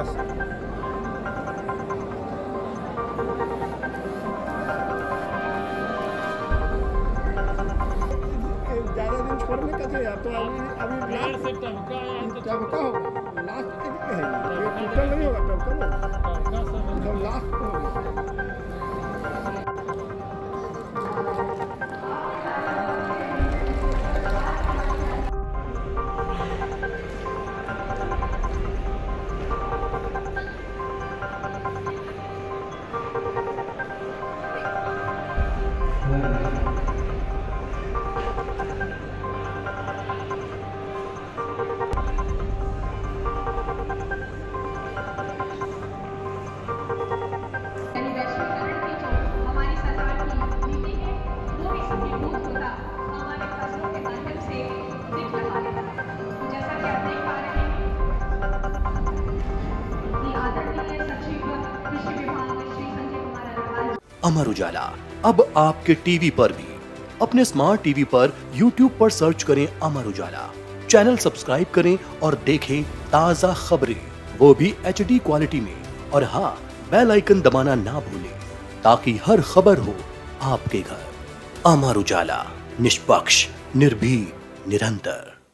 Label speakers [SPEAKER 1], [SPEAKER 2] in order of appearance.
[SPEAKER 1] बस। ज़्यादा दिन छोड़ने का थे, तो अभी लास्ट से टबका होगा, लास्ट है ये टोटल नहीं होगा, टबका लास्ट होगा।
[SPEAKER 2] अमर उजाला अब आपके टीवी पर भी। अपने स्मार्ट टीवी पर YouTube पर सर्च करें अमर उजाला, चैनल सब्सक्राइब करें और देखें ताजा खबरें, वो भी HD क्वालिटी में। और हाँ, बेल आइकन दबाना ना भूलें ताकि हर खबर हो आपके घर। अमर उजाला, निष्पक्ष, निर्भीक, निरंतर।